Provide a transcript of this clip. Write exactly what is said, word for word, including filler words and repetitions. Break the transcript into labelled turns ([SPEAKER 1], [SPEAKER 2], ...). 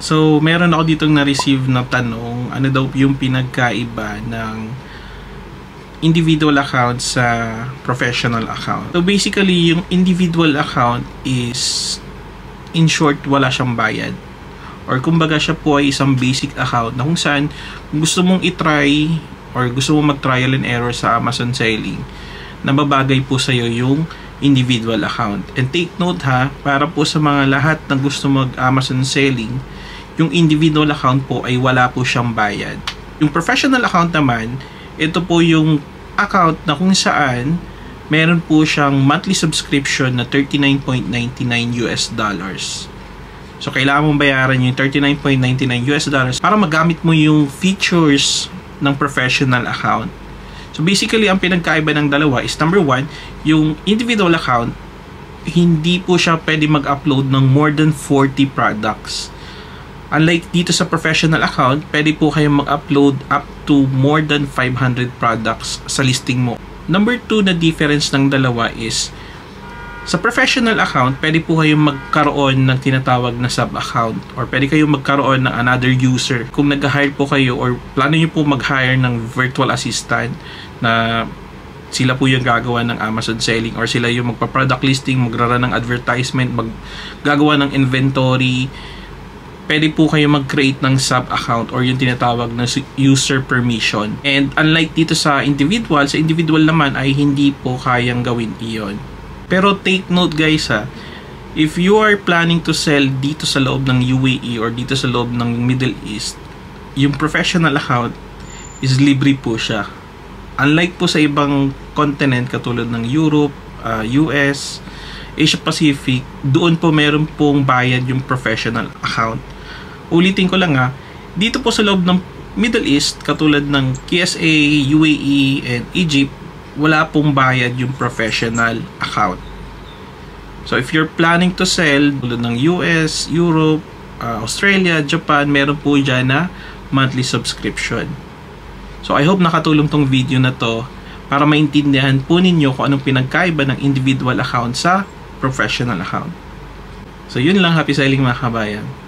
[SPEAKER 1] So, meron ako ditong na-receive na tanong, ano daw yung pinagkaiba ng individual account sa professional account. So, basically, yung individual account is, in short, wala siyang bayad. Or kumbaga siya po ay isang basic account na kung saan gusto mong itry or gusto mong mag-trial and error sa Amazon selling, nababagay po sa'yo yung individual account. And take note ha, para po sa mga lahat na gusto mag-Amazon selling, yung individual account po ay wala po siyang bayad. Yung professional account naman, ito po yung account na kung saan meron po siyang monthly subscription na thirty-nine point nine nine U S dollars. So, kailangan mong bayaran yung thirty-nine point nine nine U S dollars para magamit mo yung features ng professional account. So, basically, ang pinagkaiba ng dalawa is number one, yung individual account, hindi po siya pwede mag-upload ng more than forty products. Unlike dito sa professional account, pwede po kayong mag-upload up to more than five hundred products sa listing mo. Number two na difference ng dalawa is, sa professional account, pwede po kayong magkaroon ng tinatawag na sub-account or pwede kayong magkaroon ng another user. Kung nag-hire po kayo or plano nyo po mag-hire ng virtual assistant na sila po yung gagawa ng Amazon selling or sila yung magpa-product listing, magrara ng advertisement, maggagawa ng inventory, pwede po kayo mag-create ng sub-account or yung tinatawag na user permission. And unlike dito sa individual, sa individual naman ay hindi po kayang gawin iyon. Pero take note guys ha, if you are planning to sell dito sa loob ng U A E or dito sa loob ng Middle East, yung professional account is libre po siya. Unlike po sa ibang continent katulad ng Europe, uh, U S, Asia Pacific, doon po meron pong bayad yung professional account. Ulitin ko lang ha, dito po sa loob ng Middle East, katulad ng K S A, U A E, and Egypt, wala pong bayad yung professional account. So if you're planning to sell tulad ng U S, Europe, uh, Australia, Japan, meron po dyan na monthly subscription. So I hope nakatulong tong video na to para maintindihan po ninyo kung anong pinagkaiba ng individual account sa professional account. So yun lang, happy selling mga kabayan.